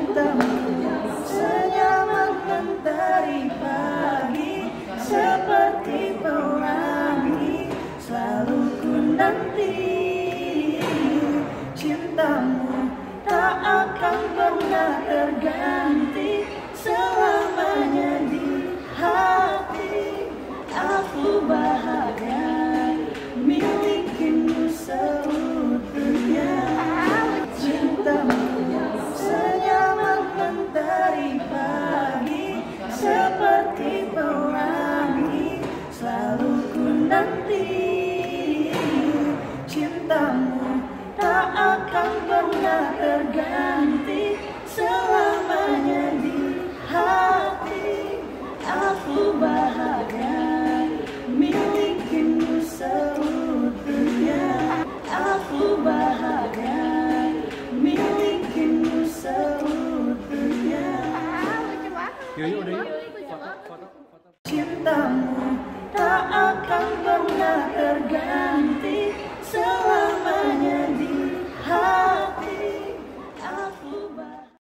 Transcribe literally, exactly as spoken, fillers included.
cintamu senyaman mentari pagi, seperti pelangi selalu ku nanti. Cintamu tak akan pernah terganti, selamanya di hati. Aku bahagia milikimu seutuhnya. Cintamu senyaman mentari pagi, seperti pelangi selalu ku nanti. Cintamu tak akan pernah terganti, selamanya di hati. Aku bahagia milikimu seutuhnya. Aku bahagia milikimu seutuhnya. Yuk, udah yuk. Foto, foto, foto. Cintamu tak akan pernah terganti,